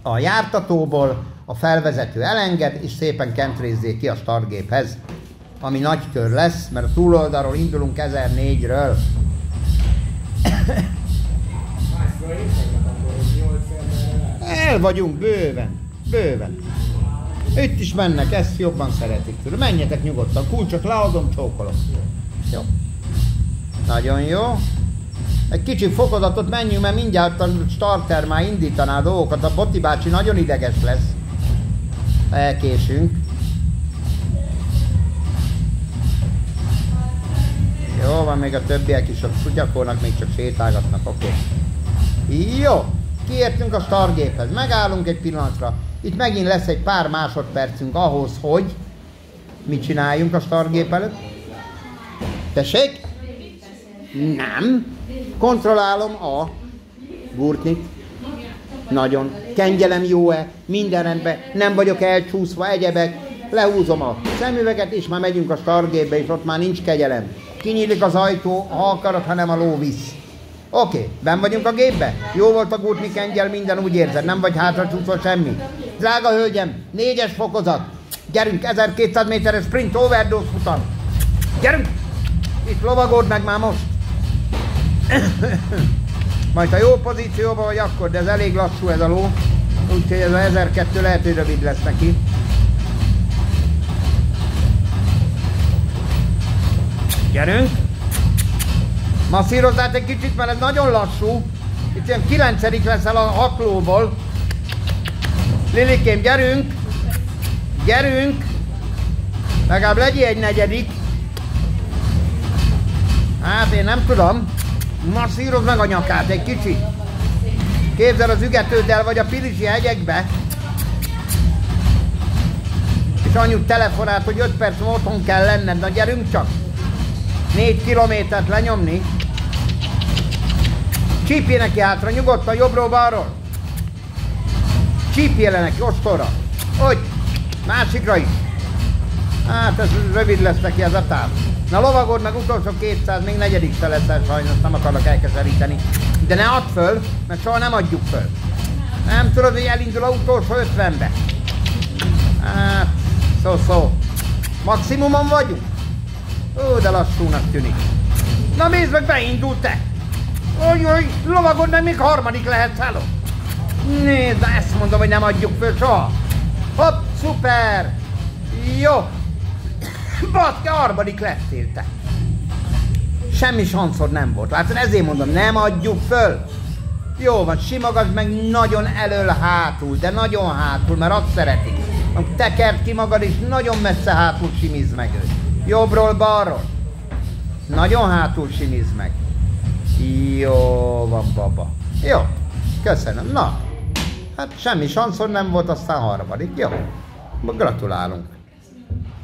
a jártatóból, a felvezető elenged, és szépen kentrézzék ki a startgéphez, ami nagy kör lesz, mert a túloldalról indulunk 1004-ről. El vagyunk bőven, bőven. Itt is mennek, ezt jobban szeretik. Menjetek nyugodtan, kulcsot leadom, csókolom. Jó. Nagyon jó. Egy kicsi fokozatot menjünk, mert mindjárt a starter már indítaná a dolgokat. A Boti bácsi nagyon ideges lesz. Elkésünk. Jó van, még a többiek is, a szutyakornak még csak sétálgatnak, oké. Jó, kiértünk a startgéphez, megállunk egy pillanatra. Itt megint lesz egy pár másodpercünk ahhoz, hogy mit csináljunk a startgép előtt. Tessék? Nem. Kontrollálom a gurtnit. Nagyon. Kengyelem jó-e? Minden rendben. Nem vagyok elcsúszva, egyebek. Lehúzom a szemüveget, és már megyünk a startgépbe, és ott már nincs kegyelem. Kinyílik az ajtó, ha akarod, ha nem a ló visz. Oké, benn vagyunk a gépbe? Jó volt a gurtni kengyel, minden úgy érzed, nem vagy hátracsúszva semmi. Drága hölgyem, 4-es fokozat. Gyerünk, 1200 méteres sprint, overdose futam. Gyerünk! Itt lovagold meg már most. Majd ha jó pozícióban vagy akkor, de ez elég lassú ez a ló. Úgyhogy ez a 1002 lehet, hogy rövid lesz neki. Gyerünk! Masszírozzát egy kicsit, mert ez nagyon lassú. Itt ilyen 9. leszel a 6 lóból. Lilikém, gyerünk! Gyerünk! Legalább legyél egy 4. Hát én nem tudom. Masszírozd meg a nyakát egy kicsit. Képzel az ügetőddel vagy a Pilisi hegyekbe. És anyud telefonált, hogy 5 perc otthon kell lenned. Na gyerünk csak! 4 kilométert lenyomni. Csípjél neki hátra, nyugodtan, jobbról, balról. Csípjél le neki, ostorra. Hogy? Másikra is. Hát ez rövid lesz neki ez a táv. Na lovagod meg utolsó 200, még 4. se leszel sajnos, nem akarlak elkeseríteni. De ne add föl, mert soha nem adjuk föl. Nem tudod, hogy elindul a utolsó 50-be. Hát, szó. Maximumon vagyunk? Ó, de lassúnak tűnik. Na nézd meg, beindult te! Ojjj, lovagod meg, még 3. lehetsz, hello! Nézd, ezt mondom, hogy nem adjuk föl soha. Hopp, szuper! Jó! Baszke, 3. lettél te! Semmi sanszod nem volt, látod, ezért mondom, nem adjuk föl! Jó van, simogasd meg nagyon elől-hátul, de nagyon hátul, mert azt szeretik. Tekerd ki magad, és nagyon messze hátul simizd meg őt. Jobbról, balról. Nagyon hátul simizd meg. Jó van, baba. Jó, köszönöm. Na, hát semmi sanszor nem volt, aztán 3. Jó, gratulálunk.